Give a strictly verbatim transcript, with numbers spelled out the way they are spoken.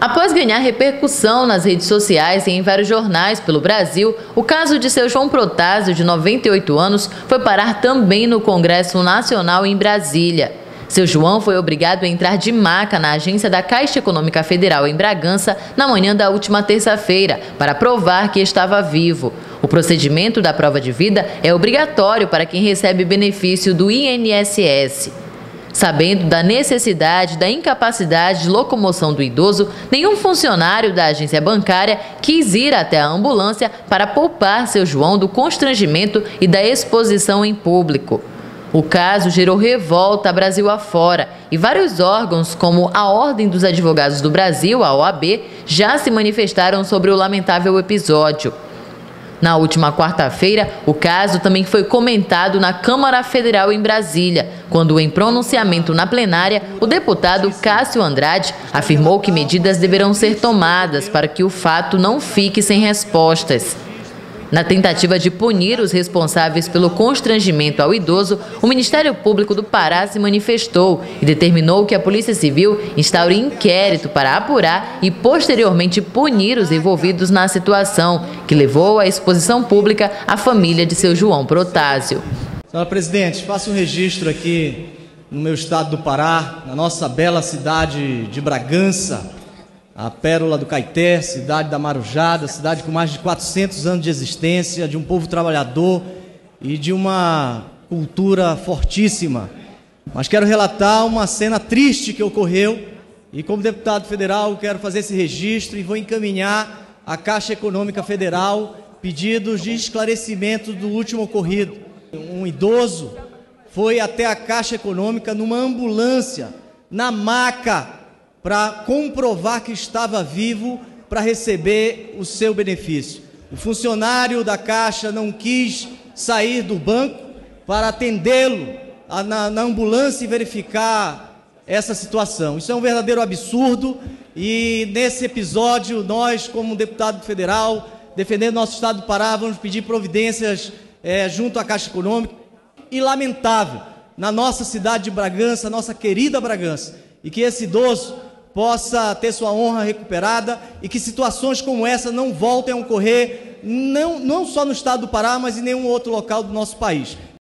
Após ganhar repercussão nas redes sociais e em vários jornais pelo Brasil, o caso de seu João Protásio, de noventa e oito anos, foi parar também no Congresso Nacional em Brasília. Seu João foi obrigado a entrar de maca na agência da Caixa Econômica Federal em Bragança na manhã da última terça-feira, para provar que estava vivo. O procedimento da prova de vida é obrigatório para quem recebe benefício do I N S S. Sabendo da necessidade da incapacidade de locomoção do idoso, nenhum funcionário da agência bancária quis ir até a ambulância para poupar seu João do constrangimento e da exposição em público. O caso gerou revolta Brasil afora e vários órgãos, como a Ordem dos Advogados do Brasil, a O A B, já se manifestaram sobre o lamentável episódio. Na última quarta-feira, o caso também foi comentado na Câmara Federal em Brasília, quando, em pronunciamento na plenária, o deputado Cássio Andrade afirmou que medidas deverão ser tomadas para que o fato não fique sem respostas. Na tentativa de punir os responsáveis pelo constrangimento ao idoso, o Ministério Público do Pará se manifestou e determinou que a Polícia Civil instaure inquérito para apurar e posteriormente punir os envolvidos na situação, que levou à exposição pública à família de seu João Protásio. Senhora Presidente, faço um registro aqui no meu estado do Pará, na nossa bela cidade de Bragança, a pérola do Caeté, cidade da Marujada, cidade com mais de quatrocentos anos de existência, de um povo trabalhador e de uma cultura fortíssima. Mas quero relatar uma cena triste que ocorreu e, como deputado federal, quero fazer esse registro e vou encaminhar à Caixa Econômica Federal pedidos de esclarecimento do último ocorrido. Um idoso foi até a Caixa Econômica numa ambulância, na maca, para comprovar que estava vivo para receber o seu benefício. O funcionário da Caixa não quis sair do banco para atendê-lo na, na ambulância e verificar essa situação. Isso é um verdadeiro absurdo e, nesse episódio, nós, como deputado federal, defendendo nosso estado do Pará, vamos pedir providências é, junto à Caixa Econômica. E lamentável, na nossa cidade de Bragança, nossa querida Bragança, e que esse idoso possa ter sua honra recuperada e que situações como essa não voltem a ocorrer, não, não só no estado do Pará, mas em nenhum outro local do nosso país.